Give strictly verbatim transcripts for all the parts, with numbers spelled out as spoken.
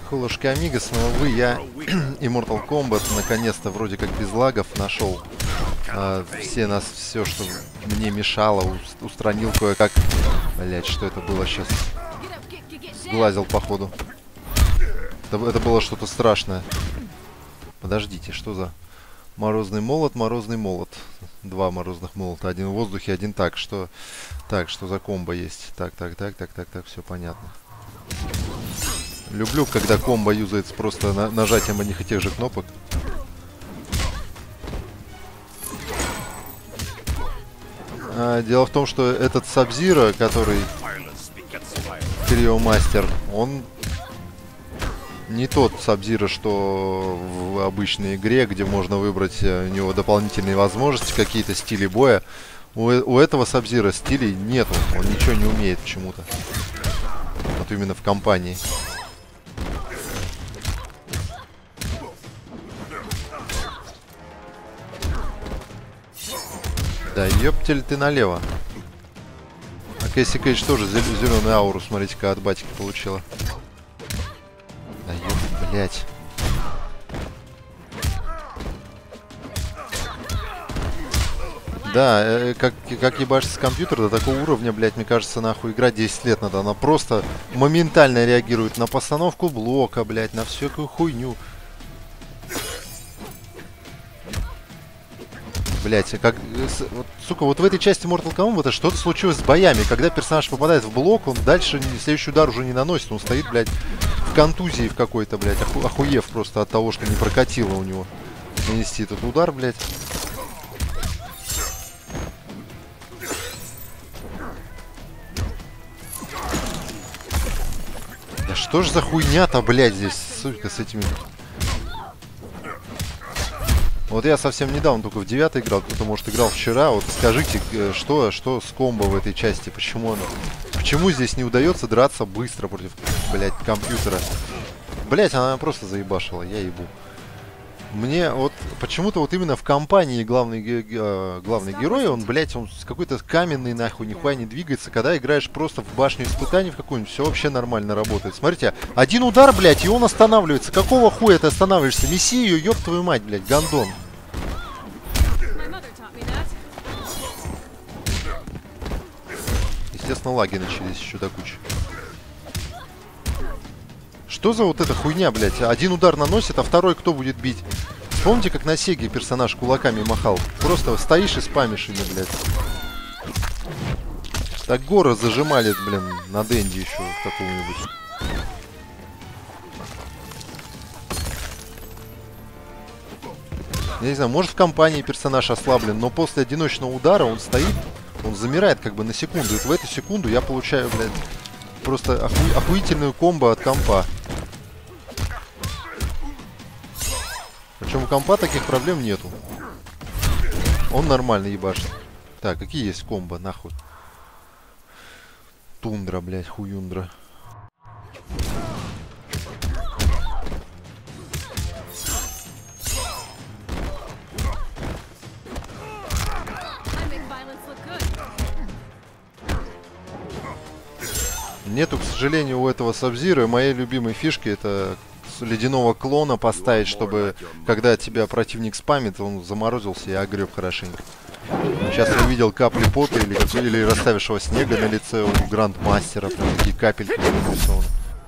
Холушки Амигос, но, увы, я Immortal Kombat наконец-то вроде как без лагов нашел. А, все нас, все, что мне мешало, устранил кое-как. Блять, что это было сейчас? Сглазил, походу. Это, это было что-то страшное. Подождите, что за... Морозный молот, морозный молот. Два морозных молота. Один в воздухе, один так. Что... Так, что за комбо есть? Так, так, так, так, так, так, все понятно. Люблю, когда комбо юзается просто на нажатием одних и тех же кнопок. А, дело в том, что этот Саб-Зиро, который Криомастер, он не тот Саб-Зиро, что в обычной игре, где можно выбрать у него дополнительные возможности, какие-то стили боя. У, у этого Саб-Зиро стилей нету, он ничего не умеет почему-то. Вот именно в компании. Да, ёптель ты налево. А Кэсси Кейдж тоже зеленую ауру, смотрите-ка, от батики получила. Да ёп, блять. Да, э, как, как ебашится с компьютера, до такого уровня, блядь, мне кажется, нахуй играть десять лет надо. Она просто моментально реагирует на постановку блока, блядь, на всякую хуйню. Блять, как... Вот, сука, вот в этой части Mortal Kombat что-то случилось с боями. Когда персонаж попадает в блок, он дальше следующий удар уже не наносит. Он стоит, блядь, в контузии в какой-то, блядь, оху охуев просто от того, что не прокатило у него нанести этот удар, блядь. Да что ж за хуйня-то, блядь, здесь, сука, с этими... Вот я совсем недавно только в девятый играл, кто-то, может, играл вчера. Вот скажите, что, что с комбо в этой части, почему оно... Почему здесь не удается драться быстро против, блядь, компьютера? Блядь, она просто заебашила, я ебу. Мне вот почему-то вот именно в компании главный, э, главный герой, он, блядь, он какой-то каменный, нахуй, нихуя не двигается. Когда играешь просто в башню испытаний в какую-нибудь, все вообще нормально работает. Смотрите, один удар, блядь, и он останавливается. Какого хуя ты останавливаешься? Месси ее, ёб твою мать, блядь, гандон. Естественно, лаги начались еще до кучи. Что за вот эта хуйня, блядь? Один удар наносит, а второй кто будет бить? Помните, как на Сеге персонаж кулаками махал? Просто стоишь и спамишь ими, блядь. Так горы зажимали, блин, на Дэнди еще какого-нибудь. Я не знаю, может в компании персонаж ослаблен, но после одиночного удара он стоит, он замирает как бы на секунду. И в эту секунду я получаю, блядь, просто оху... охуительную комбо от компа. Причем у компа таких проблем нету. Он нормально ебашит. Так, какие есть комбо, нахуй? Тундра, блядь, хуюндра. Нету, к сожалению, у этого Саб-Зиро моей любимой фишки, это ледяного клона поставить, чтобы когда тебя противник спамит, он заморозился и огреб хорошенько. Сейчас я видел капли пота или, или расставившего снега на лице у Грандмастера, прям такие капельки нарисованы.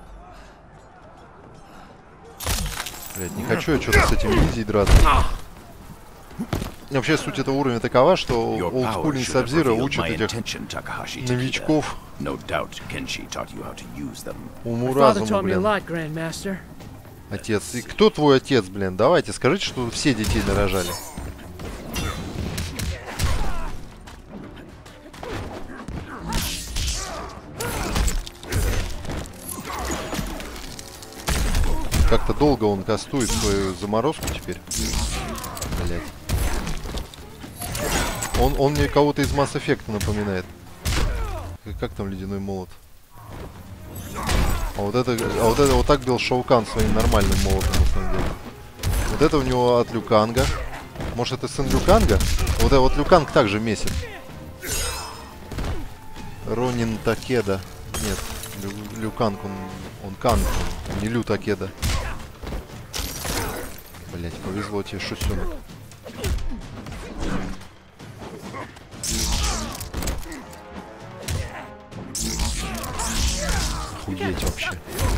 Блять, не хочу я что-то с этим ниндзей драться. Вообще, суть этого уровня такова, что олдскульный Саб-Зиро учит этих новичков уму-разуму, блин. Отец. И кто твой отец, блин? Давайте, скажите, что вы все детей нарожали. Как-то долго он кастует свою заморозку теперь. Блять. Он, он мне кого-то из Mass Effect напоминает. Как там ледяной молот? А вот это, а вот это вот так бил Шоу Кан своим нормальным молотом, на самом деле. Вот это у него от Лю Канга. Может, это сын Лю Канга? Вот это вот Лю Канг также месяц. Ронин Такеда. Нет, Лю, Люканг, он, он Канг, он не Лю Такеда. Блять, повезло тебе, шусенок. Охуеть вообще.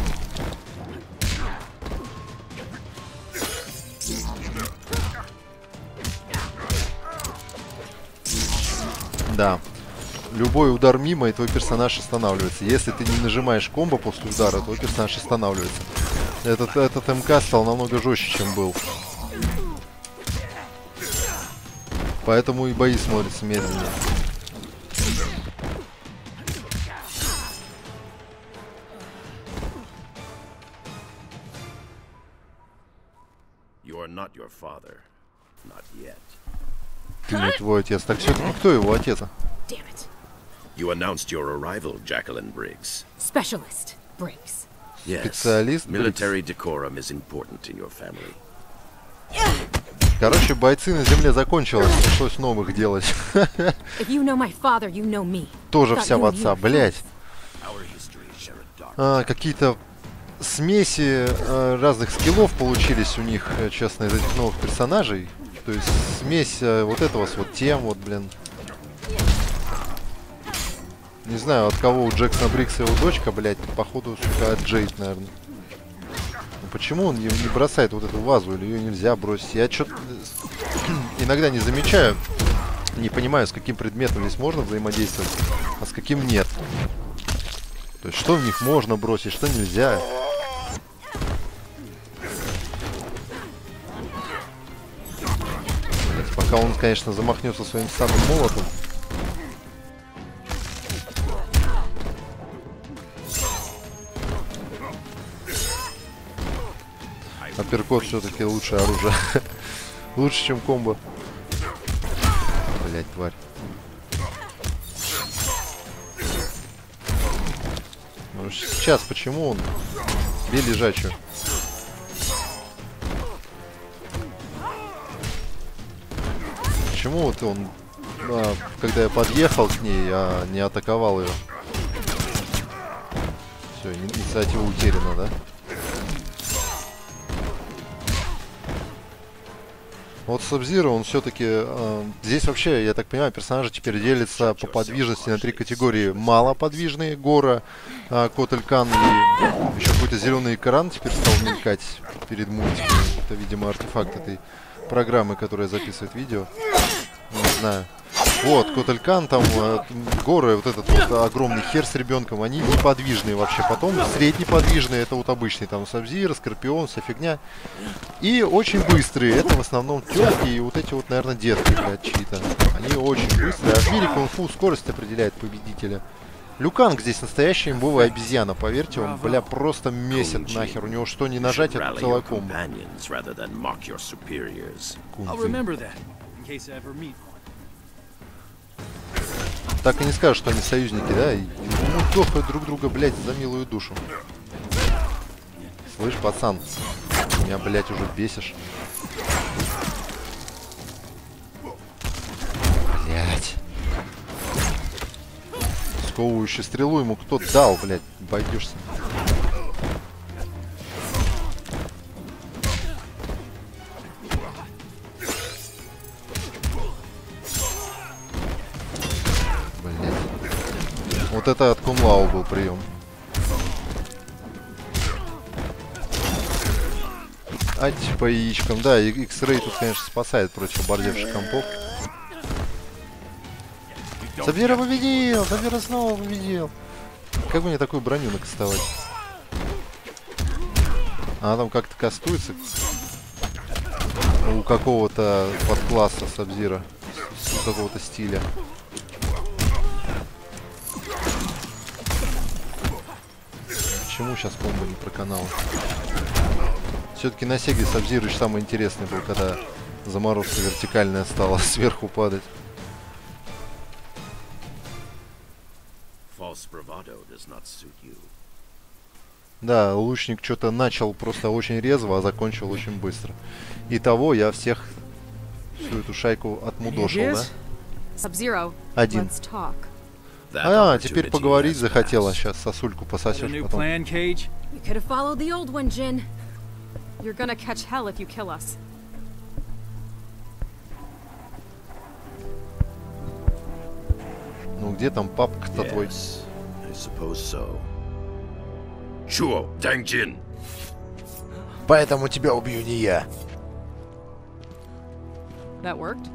Да. Любой удар мимо, и твой персонаж останавливается. Если ты не нажимаешь комбо после удара, твой персонаж останавливается. Этот, этот МК стал намного жестче, чем был. Поэтому и бои смотрятся медленнее. Ты не твой отец. Так все-таки кто его отец? You announced your arrival, Jacqueline Briggs. Specialist Briggs. Yes. Специалист Military decorum is important in your family. Короче, бойцы на земле закончилось, пришлось новых делать. You know my father, you know me. Тоже вся в отца, блять. А, какие-то смеси а, разных скиллов получились у них, честно, из этих новых персонажей. То есть смесь а, вот этого с вот тем, вот, блин. Не знаю, от кого у Джексона Бриггса его дочка, блядь, походу, сука, от Джейд, наверное. Ну, почему он не бросает вот эту вазу, или ее нельзя бросить? Я что-то иногда не замечаю, не понимаю, с каким предметом здесь можно взаимодействовать, а с каким нет. То есть, что в них можно бросить, что нельзя. Блядь, пока он, конечно, замахнется своим самым молотом. Апперкот все-таки лучшее оружие. Лучше, чем комбо. Блять, тварь. Ну, сейчас почему он? Бей лежачую. Почему вот он, а, когда я подъехал к ней, я не атаковал ее? Все, инициатива утеряна, да? Вот Sub-Zero, он все-таки... Э, здесь вообще, я так понимаю, персонажи теперь делятся по подвижности на три категории. Малоподвижные, Гора, э, Котелькан и еще какой-то зеленый экран теперь стал мелькать перед мультиком. Это, видимо, артефакт этой программы, которая записывает видео. Не знаю. Вот, Котелькан, там, э, Гора, вот этот вот огромный хер с ребенком, они неподвижные вообще. Потом среднеподвижные, это вот обычный, там, Sub-Zero, Скорпион, вся фигня. И очень быстрые, это в основном тёлки и вот эти вот, наверное, детки, блядь, чьи-то. Они очень быстрые, а в мире кунг-фу скорость определяет победителя. Люканг здесь настоящая имбовая обезьяна, поверьте, он, бля, просто месяц нахер. У него что не нажать, это целая комбо. Так и не скажешь, что они союзники, да? И, ну, дохают друг друга, блядь, за милую душу. Слышь, пацан, меня, блядь, уже бесишь. Блядь. Сковывающую стрелу ему кто дал, блядь, обойдешься. Вот это от Кунлау был прием. Ать по яичкам. Да, X-Ray тут, конечно, спасает против обордевших компов. Sub-Zero победил! Sub-Zero снова победил! Как бы мне такую броню накастовать? Она там как-то кастуется у какого-то подкласса Sub-Zero, у какого-то стиля. Почему сейчас комбо не проканал? Все-таки на Сеге Sub-Zero самый интересный был, когда заморозка вертикальная стала сверху падать. Да, лучник что-то начал просто очень резво, а закончил очень быстро. Итого я всех, всю эту шайку отмудошил, да? Sub-Zero, Один. That А, теперь opportunity поговорить has захотела. passed. Сейчас сосульку Got a пососешь new потом. plan, Cage? You could have followed the old one, Jin. You're gonna catch hell if you kill us. Ну где там папка-то твой? Yes, I suppose so. Sure, Tang Jin. Поэтому тебя убью не я. That worked?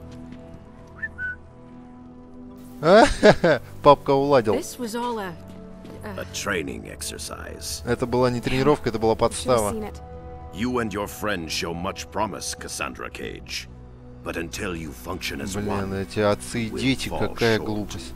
Папка уладил. This was all a... A training exercise. Это была не тренировка, это была Should've подстава. seen it. You and your friend show much promise, Cassandra Cage. But until you function as Блин, one, эти отцы и will дети, fall какая short. глупость.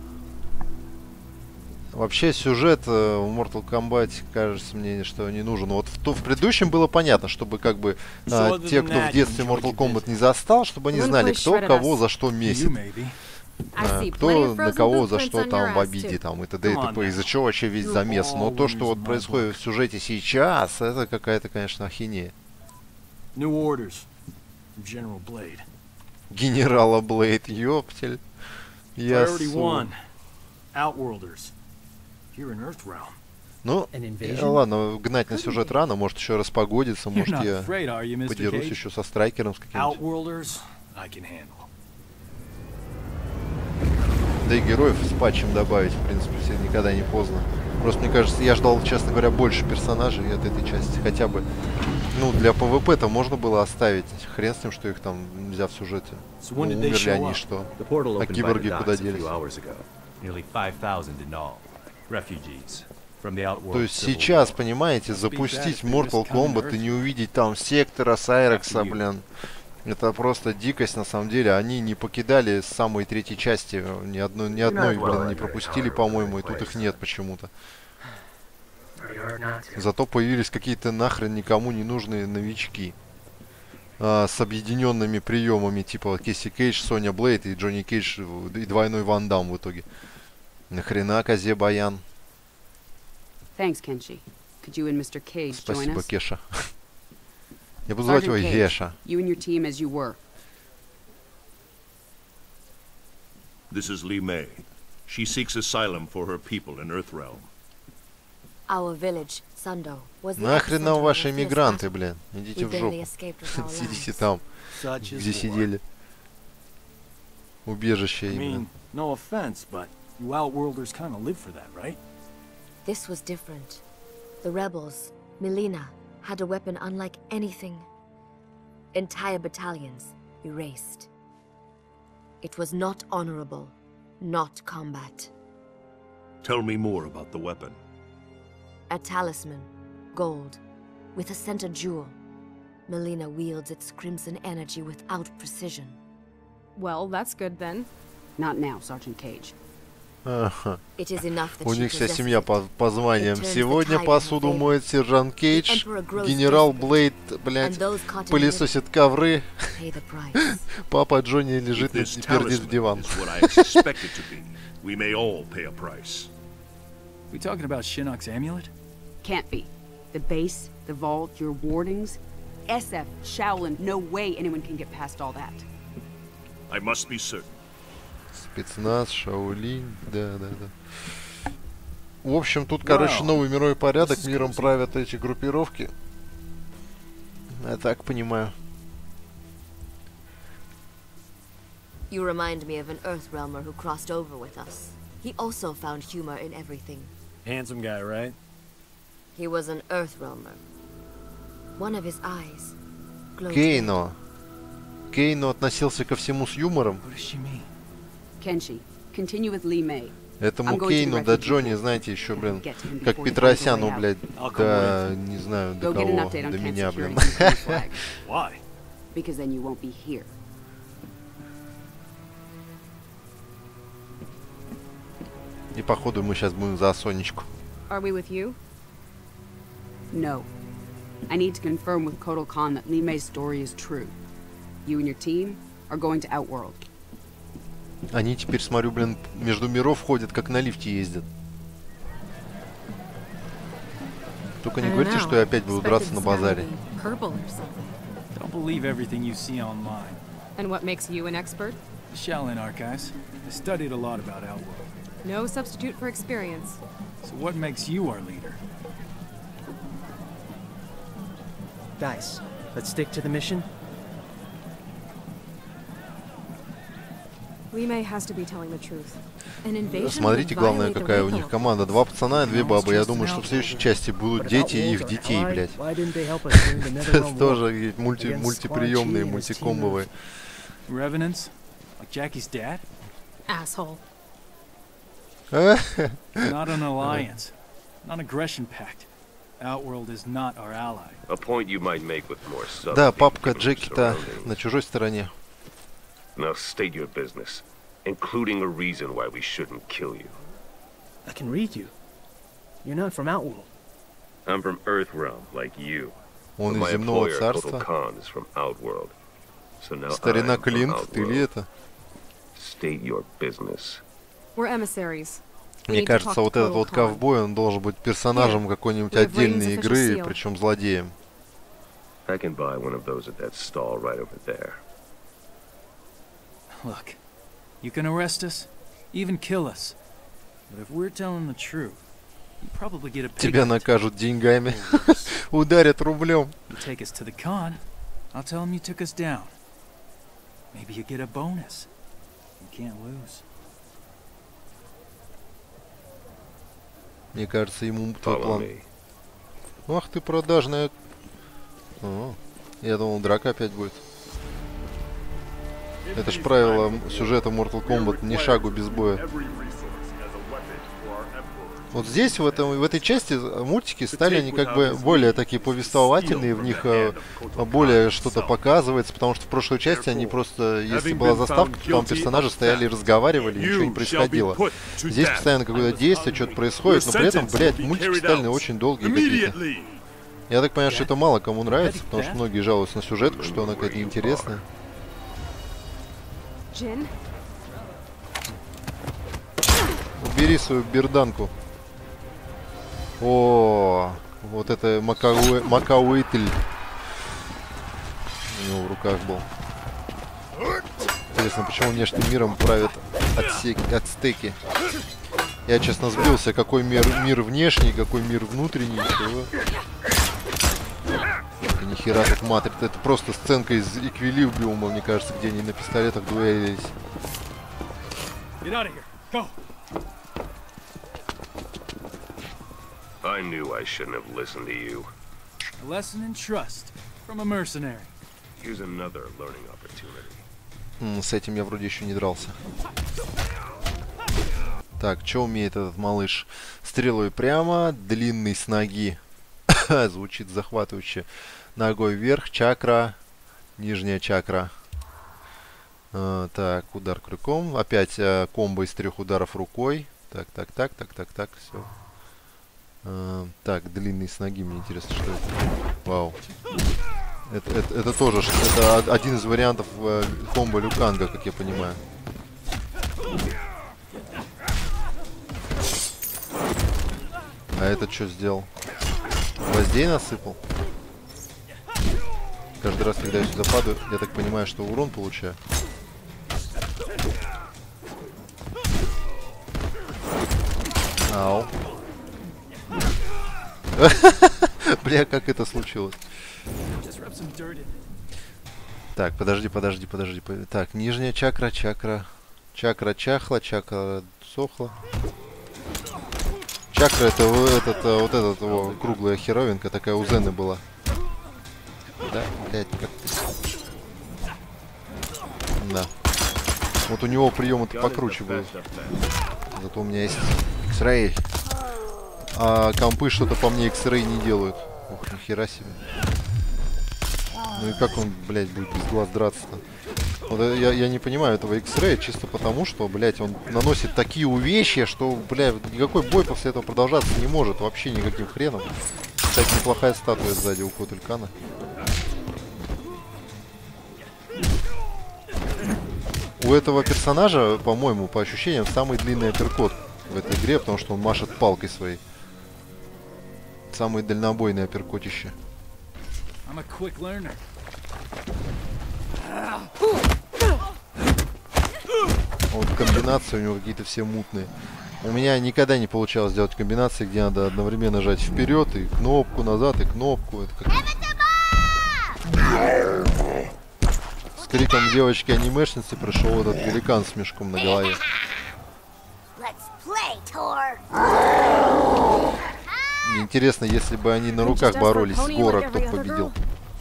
Вообще сюжет э, в Mortal Kombat, кажется мне, что не нужен. Вот в, то, в предыдущем было понятно, чтобы как бы э, So other те, than кто that, в детстве you enjoyed Mortal your Kombat visit. не застал, чтобы они One знали, place кто shredded кого us. за что You месяц. maybe. I э, see plenty Кто of на frozen кого за blueprints что on your там в ass, обиде, too. там и т.д. и Come on т.п. Из-за now. чего вообще весь You're замес. Но то, always что вот my происходит в сюжете сейчас, это какая-то, конечно, ахинея. New orders from General Blade. Генерала Блейд, ёптель. Priority Ясу. one. Outworlders. Here in Earthrealm. Ну, An э, invasion? ладно, гнать на сюжет рано, может еще распогодится, You're может not я afraid, are you, Mister подерусь Cage? еще со страйкером с каким-нибудь. Outworlders, I can handle. Да и героев с патчем добавить, в принципе, все никогда не поздно. Просто мне кажется, я ждал, честно говоря, больше персонажей от этой части. Хотя бы, ну, для ПВП-то можно было оставить. Хрен с тем, что их там нельзя в сюжете. So Ну, when did they умерли show они, up? что? The portal А opened by киборги the куда docks a делись? few hours ago. Nearly five thousand in all. Refugees from the outworld. То есть civil сейчас, war. понимаете, Must be запустить bad if they Mortal just come to Kombat и Earth. не увидеть там Сектора, Сайрекса, After you. блин. Это просто дикость, на самом деле. Они не покидали с самой третьей части. Ни одной, ни одной, блин, не пропустили, по-моему, и тут их нет почему-то. Зато появились какие-то нахрен никому не нужные новички. А, с объединенными приемами, типа Кэсси Кейдж, Соня Блейд и Джонни Кейдж, и двойной Ван Дам в итоге. Нахрена козе баян. Thanks, Kenshi. Could you and Mister Cage join Спасибо, us? Кеша. Я буду звать его Sergeant Cage, Еша. you and your team as you were. This is Li Mei. She seeks asylum for her people in Earthrealm. Our village, Sundo, was the Нахрен epicenter нам of ваши a fierce мигранты, battle. блин. Идите We в barely жопу. escaped with our Сидите lives. там, Such где is war. сидели. Убежище I именно. mean, no offense, but you Outworlders kind of live for that, right? This was different. The rebels, Melina, had a weapon unlike anything. Entire battalions erased. It was not honorable, not combat. Tell me more about the weapon. A talisman, gold, with a center jewel. Melina wields its crimson energy without precision. Well, that's good then. Not now, Sergeant Cage. Ага. It is enough that У she них вся possesses семья it. по, по званиям. It turns the Сегодня tide in her посуду favor. моет сержант Кейдж, Emperor grows генерал desperate, Блейд, and блядь, those caught in the пылесосит ковры, middle pay the price. папа Джонни If лежит и this пердит в talisman диван. is what I suspect it to be, we may all pay a price. We talking about Shinnok's amulet? Can't be. The base, the vault, your wardings. S F, Shaolin, no way anyone can get past all that. I must be certain. Спецназ, Шаолинь, да, да, да. В общем, тут, короче, Wow. новый мировой порядок, This is миром crazy. правят эти группировки. Я так понимаю. You remind me of an Earthrealmer who crossed over with us. He also found humor in everything. Handsome guy, right? He was an Earthrealmer. One of his eyes glowed red. Кейно. Кейно относился ко всему с юмором. What does she mean? Kenshi, continue with Li Mei. Этому I'm going to Кейну the да refugee Джонни, camp. знаете, еще, блин, Get to him как before he finds a Петросяну, way out. блядь, I'll come да, не знаю, до Go get an кого, update on до camp меня, security блин. and clear flag, Why? because then you won't be here. И походу мы сейчас будем за Сонечку. Are we with you? No. I need to confirm with Kotal Khan that Li Mei's story is true. You and your team are going to Outworld. Они теперь, смотрю, блин, между миров ходят, как на лифте ездят. Только не I don't говорите, know. что я опять буду Expected драться на this guy to базаре. be purple or something. Don't believe everything you see online. And what makes you an expert? The Shaolin Archives. I studied a lot about Outworld. No substitute for experience. So what makes you our leader? Guys, let's stick to the mission. Li Mei has to be telling the truth. An invasion Смотрите, would главное, violate the какая у Reiko. них команда. Два пацана и две бабы. Я думаю, что в следующей части будут дети и их детей, блядь. Why didn't they help us during the Netherrealm war? Тоже мульти, Against мультиприемные, Quan Chi and his мультикомбовые. Revenants? Like Jackie's dad? Asshole. Not an alliance. Non-aggression pact. Outworld is not our ally. A point you might make with more subtlety. Да, папка given the Джеки-то surroundings. на чужой стороне. Now state your business, including a reason why we shouldn't kill you. I can read you. You're not from Outworld. I'm from Earthrealm, like you. Он But из my земного employer, царства. Kotal Khan, is from Outworld. So now Старина I'm from Клинт, ты ли Outworld. это? State your business. We're emissaries. We Мне need to кажется, talk вот to этот Kotal вот Khan. ковбой, он должен быть персонажем какой-нибудь we have отдельной Rain's игры, official seal. причем злодеем. I can buy one of those at that stall right over there. Look, you can arrest us, even kill us. But if we're telling the truth, you probably get a pay Тебя cut. накажут деньгами, ударят рублем. You take us to the con, I'll tell them you took us down. Maybe you get a bonus. You can't lose. Мне кажется, ему твой Follow план. me. Ах ты продажная. О, я думал, драка опять будет. Это ж правило сюжета Mortal Kombat, ни шагу без боя. Вот здесь, в, этом, в этой части, мультики стали они как бы более такие повествовательные, в них э, более что-то показывается, потому что в прошлой части они просто, если была заставка, то там персонажи стояли и разговаривали, и ничего не происходило. Здесь постоянно какое-то действие, что-то происходит, но при этом, блядь, мультики стали очень долгие какие-то. Я так понимаю, что это мало кому нравится, потому что многие жалуются на сюжетку, что она какая-то интересная. Jin? Убери свою берданку. О, вот это Макауэ... Макауэтль. У него в руках был. Интересно, почему внешним миром правят отсеки, ацтеки? Я, честно, сбился, какой мир, мир внешний, какой мир внутренний. Чего? Это ни хера тут матрица. Это просто сценка из Эквилибриума, мне кажется, где они на пистолетах дуэлились. Get out of here. Go. I knew I shouldn't have listened to you. A lesson in trust from a mercenary. Here's another learning opportunity. М, с этим я вроде еще не дрался. Так, что умеет этот малыш? Стрелой прямо, длинный с ноги. Звучит захватывающе. Ногой вверх, чакра, нижняя чакра. А, так, удар крюком. Опять а, комбо из трех ударов рукой. Так, так, так, так, так, так, все. А, так, длинный с ноги, мне интересно, что это. Вау. Это, это, это тоже ш- это один из вариантов э, комбо Люканга, как я понимаю. А этот что сделал? Гвоздей насыпал? Каждый раз, когда я сюда падаю, я так понимаю, что урон получаю. Ау. Бля, как это случилось? Just rub some dirt in it. Так, подожди, подожди, подожди. по- Так, нижняя чакра, чакра. Чакра чахла, чакра сохла. Чакра это в- этот, э, вот этот его круглая херовинка, такая у Зены была. Да, блядь, как ты. Да. Вот у него приемы-то покруче будут. Зато у меня есть X-Ray. А компы что-то по мне X-Ray не делают. Ух, нихера себе. Ну и как он, блядь, будет без глаз драться-то? Вот э, я, я не понимаю этого X-Ray чисто потому, что, блядь, он наносит такие увечья, что, блядь, никакой бой после этого продолжаться не может. Вообще никаким хреном. Кстати, неплохая статуя сзади у Котель Кана. У этого персонажа, по-моему, по ощущениям, самый длинный апперкот в этой игре, потому что он машет палкой своей. Самый дальнобойный апперкотище. I'm a quick learner. Вот комбинации у него какие-то все мутные. У меня никогда не получалось делать комбинации, где надо одновременно нажать вперед и кнопку, назад и кнопку. Это как... С криком девочки-анимешницы пришел этот великан с мешком на голове. Мне интересно, если бы они на руках боролись с Гора, кто бы победил.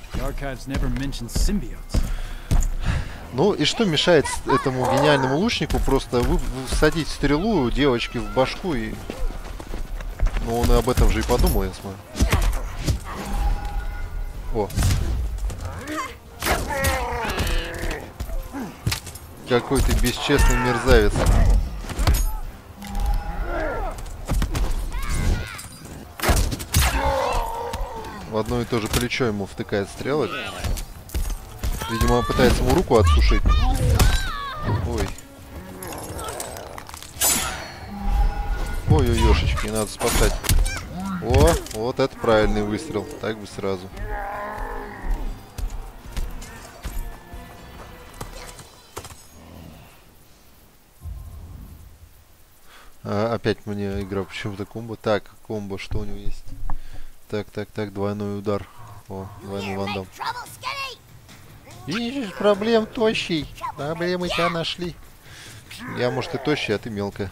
Ну и что мешает этому гениальному лучнику просто вы, всадить стрелу девочки в башку и... Ну он и об этом же и подумал, я смотрю. О. Какой ты бесчестный мерзавец. В одно и то же плечо ему втыкает стрелы. Видимо, он пытается ему руку отсушить. Ой. Ой-ой-ешечки, надо спасать. О, вот это правильный выстрел. Так бы сразу. А, опять мне игра почему-то комбо. Так, комбо, что у него есть? Так, так, так, двойной удар. О, двойной вандам. Видишь, проблем тощий. Проблемы тебя нашли. Я, может, и тощий, а ты мелкая.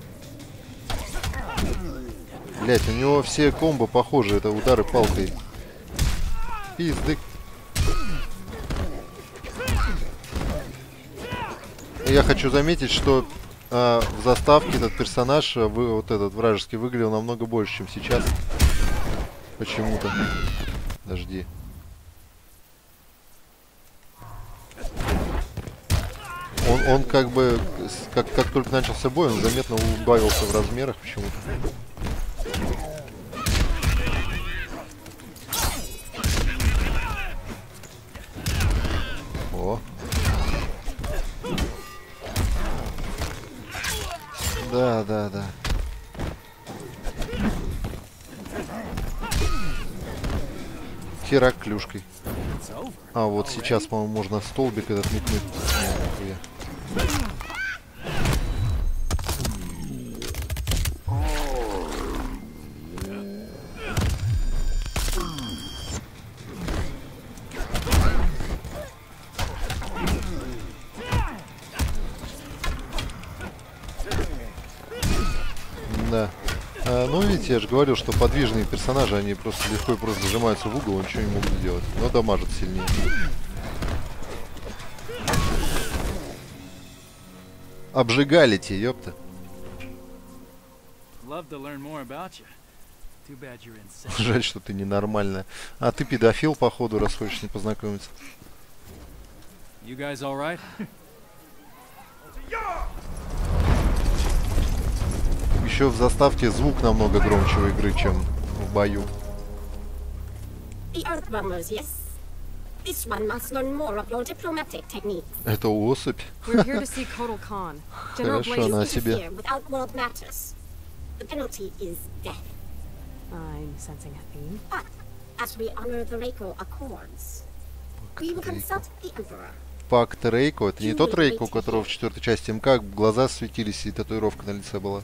Блять, у него все комбо похожи. Это удары палкой. Пиздык. Я хочу заметить, что а, в заставке этот персонаж, вы, вот этот вражеский, выглядел намного больше, чем сейчас. Почему-то. Подожди. Он, он как бы, как, как только начался бой, он заметно убавился в размерах почему-то. О. Да, да, да. Херак клюшкой. А, вот сейчас, по-моему, можно столбик этот метнуть. Да. А, ну, видите, я же говорил, что подвижные персонажи, они просто легко и просто зажимаются в угол, ничего не могут сделать. Но дамажат сильнее. Обжигалите, ёпта. Жаль, что ты ненормальная. А ты педофил, походу, раз хочешь не познакомиться. Еще в заставке звук намного громче у игры, чем в бою. This one must learn more of your diplomatic techniques. Это особь. We're here to see Kotal Khan. General Хорошо, она о себе. Without world matters. The penalty is death. I'm sensing a theme. But as we honor the Reiko Accords, we will consult the Emperor. Пакт Рейко. Это не тот Рейко, у которого в четвертой части МК глаза светились и татуировка на лице была.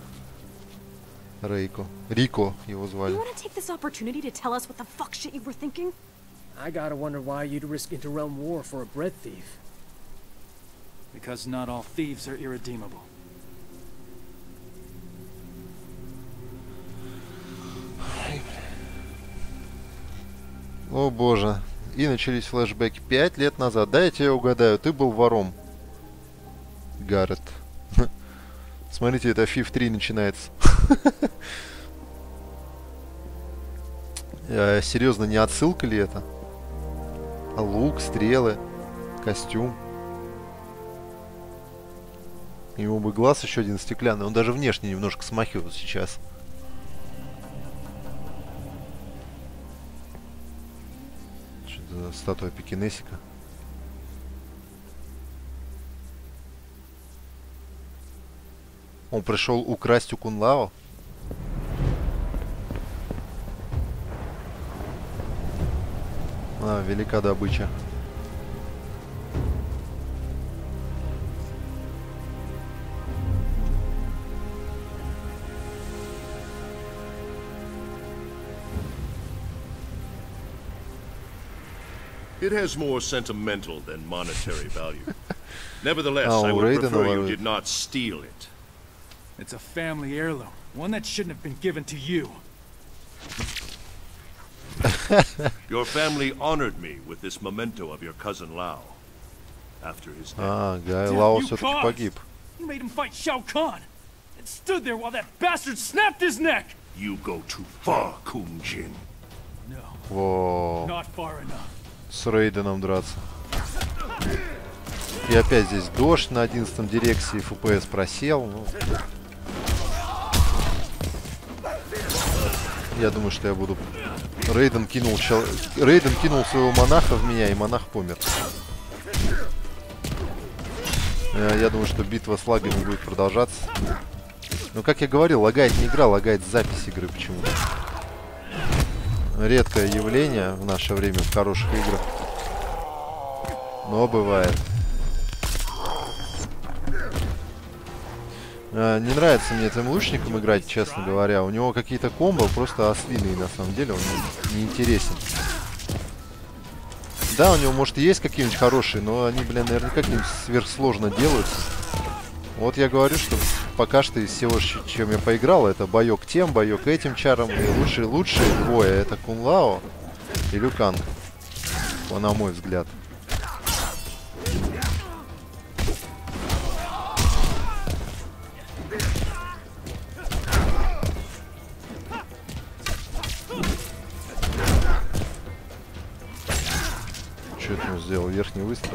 Рейко. Рико его звали. You want to take this opportunity to tell us what the fuck shit you were thinking? I gotta wonder why you'd risk interrealm war for a bread thief. Because not all thieves are irredeemable. О боже. И начались флешбеки. Пять лет назад. Да, я тебя угадаю. Ты был вором. Гаррет. Смотрите, это эф три начинается. Серьезно, не отсылка ли это? Лук, стрелы, костюм. Ему бы глаз еще один стеклянный. Он даже внешне немножко смахивает сейчас. Что-то за статуя пекинесика. Он пришел украсть у Кунлао. А, велика добыча. It has more sentimental than monetary value. Nevertheless, Oh, I would Raiden prefer you or- did not steal it. It's a family heirloom, one that shouldn't have been given to you. Your family honored me with this memento of your cousin Lao. After his death. А, Гай Death Лао you все-таки caused. погиб. You made him fight Shao Kahn, and stood there while that bastard snapped his neck. You go too far, Kung Jin. No, Во, not far enough. с Рейденом драться. И опять здесь дождь на одиннадцатом дирекции, эф пи эс просел. Ну. Я думаю, что я буду... Рейден кинул, чел... Рейден кинул своего монаха в меня, и монах помер. Э, Я думаю, что битва с лагами будет продолжаться. Но, как я говорил, лагает не игра, лагает запись игры почему-то. Редкое явление в наше время в хороших играх. Но бывает. Э, Не нравится мне этим лучником играть, честно говоря. У него какие-то комбо просто ослиные, на самом деле. Он не, не интересен. Да, у него, может, и есть какие-нибудь хорошие, но они, блин, наверняка какие-нибудь сверхсложно делаются. Вот я говорю, что пока что из всего, ч- чем я поиграл, это боек тем, боек этим чаром. И лучшие, лучшие двое это Кун Лао и Лю Канг. Вот, на мой взгляд. Что это он сделал? Верхний выстрел.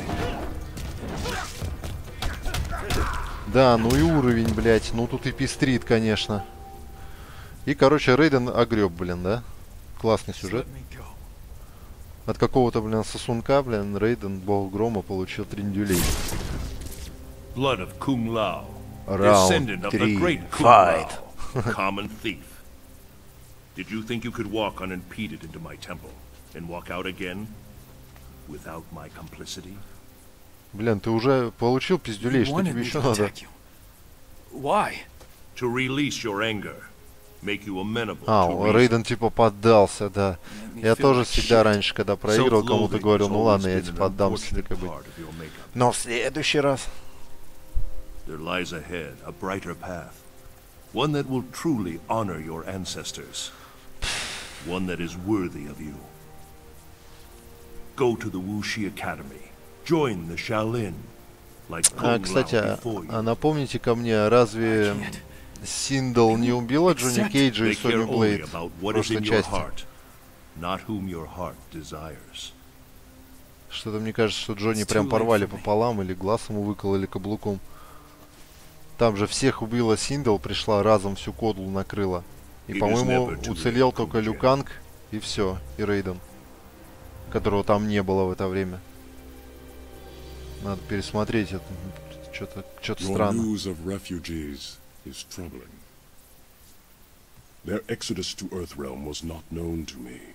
Да, ну и уровень, блядь. Ну тут и пестрит, конечно. И, короче, Рейден огреб, блин, да? Классный сюжет. От какого-то, блин, сосунка, блин, Рейден, бог грома, получил триндюлей. Blood of Kung Lao, Раунд descendant of the три. great Kung Fight. Lao, common thief. Did you think you could walk unimpeded into my temple and walk out again without my complicity? Блин, ты уже получил пиздюлей, You что wanted тебе me еще to надо? attack you. Why? To release your anger, make you amenable А, to reason. Рейден типа поддался, да. Я тоже всегда раньше, когда проигрывал, кому-то Self-loathing говорил, has ну always ладно, я been тебе an поддамся, unfortunate так и быть. part of your makeup. Но в следующий раз... There lies ahead a brighter path, one that will truly honor your ancestors, one that is worthy of you. Go to the Wuxi Academy, join the Shaolin, like А, Kung кстати, Lao а, before you. а напомните ко мне, разве Синдл не убила Джонни Кейджа и They care Соню only Блейд about в what is прошлой in your части? heart, not whom your heart desires. Что-то мне кажется, что Джонни It's прям too late порвали for me. пополам, или глаз ему выкололи каблуком. Там же всех убила Синдл, пришла разом всю кодлу накрыла. И, It is по-моему, never too уцелел late, только Kung Лю Jin. Канг, и все, и Рейден, которого там не было в это время. Надо пересмотреть это. Что-то что-то Your странно. news of refugees is troubling. Their exodus to Earthrealm was not known to me.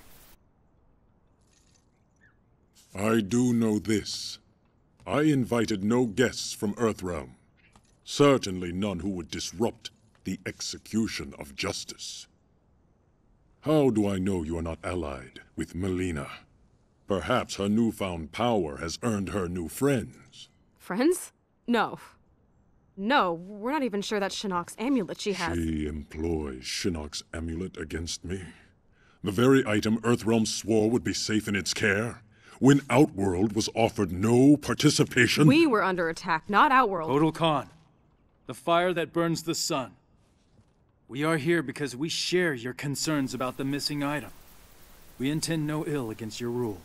I do know this. I invited no guests from Earthrealm. Certainly none who would disrupt the execution of justice. How do I know you are not allied with Melina? Perhaps her newfound power has earned her new friends. Friends? No. No, we're not even sure that's Shinnok's amulet she has. She employs Shinnok's amulet against me. The very item Earthrealm swore would be safe in its care, when Outworld was offered no participation. We were under attack, not Outworld. Kotal Khan, the fire that burns the sun. We are here because we share your concerns about the missing item. We intend no ill against your rule.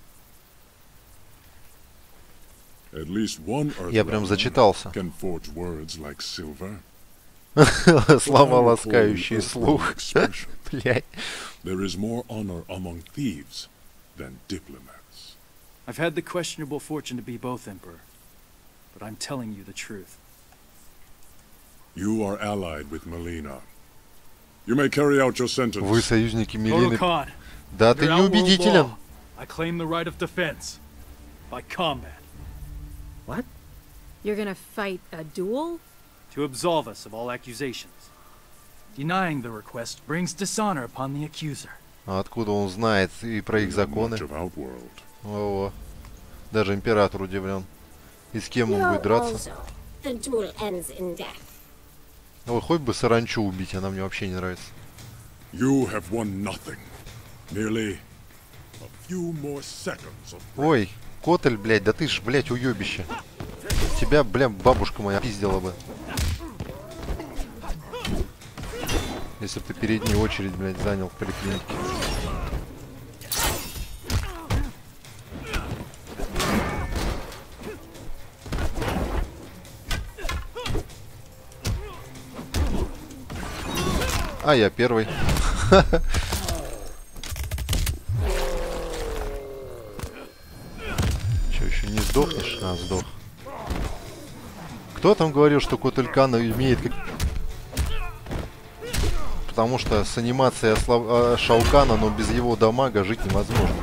At least one Я прям Earthrealmer зачитался. can forge words like silver. Слова, ласкающие слух. Блядь. There is more honor among thieves than diplomats. I've had the questionable fortune to be both, Emperor. But I'm telling you the truth. You are allied with Melina. You may carry out your sentence. Вы союзники Kotal Мелины. Khan, Да ты under не Outworld убедителен. law, I claim the right of defense. By combat. What? You're gonna fight a duel? To absolve us of all accusations. Denying the request brings dishonor upon the accuser. А откуда он знает и про их You know законы? much of Outworld. Во-во. Даже император удивлен. И с кем он будет драться? The duel ends in death. Ой, хоть бы саранчу убить, она мне вообще не нравится. You have won nothing. Merely a few more seconds of... Ой, Котель, блядь, да ты ж, блядь, уёбище. Тебя, бля, бабушка моя пиздила бы. Если бы ты переднюю очередь, блядь, занял в поликлинике. А я первый. Че, еще не сдохнешь? А, сдох. Кто там говорил, что Котель Кан имеет как... Потому что с анимацией Осла... Шаукана, но без его дамага жить невозможно.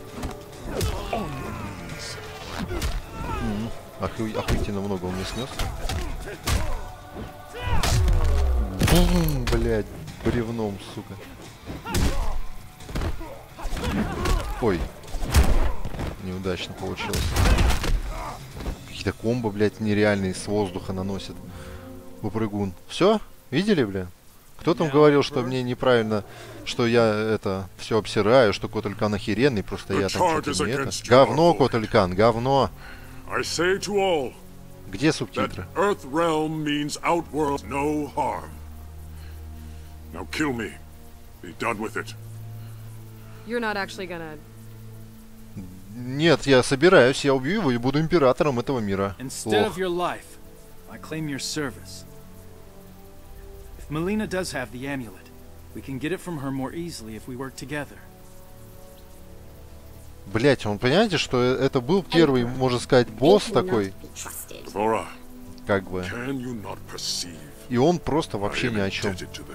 М-м, оху... Охуительно много он мне снес. Бум, блядь, бревном, сука. Ой. Неудачно получилось. Какие-то комбо, блядь, нереальные с воздуха наносят. Упрыгун. Все? Видели, бля? Кто там говорил, что мне неправильно, что я это все обсираю, что Котель Кан охеренный, просто я там что-то не это. Говно, Котель Кан, говно. Где субтитры? Now kill me. Be done with it. You're not actually gonna... Нет, я собираюсь, я убью его и буду императором этого мира. Instead of your life, I claim your service. If Melina does have the amulet, we can get it from her more easily if we work together. Блять, он понимаете, что это был первый, можно сказать, босс такой, как бы, и он просто вообще ни о чем.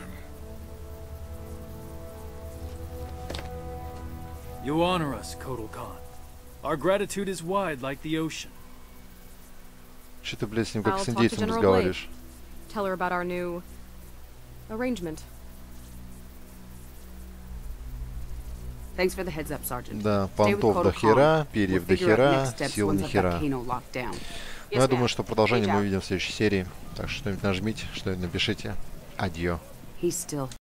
You honor us, Kotal Khan. Our gratitude is wide like the ocean. Че ты, блядь, с ним как с индейцем разговариваешь? Tell her about our new arrangement. Thanks for the heads up, Sergeant. Да, понтов до хера, перьев до хера, сил ни хера. Ну, я думаю, что продолжение мы увидим в следующей серии. Так что что-нибудь нажмите, что-нибудь напишите. Адьё.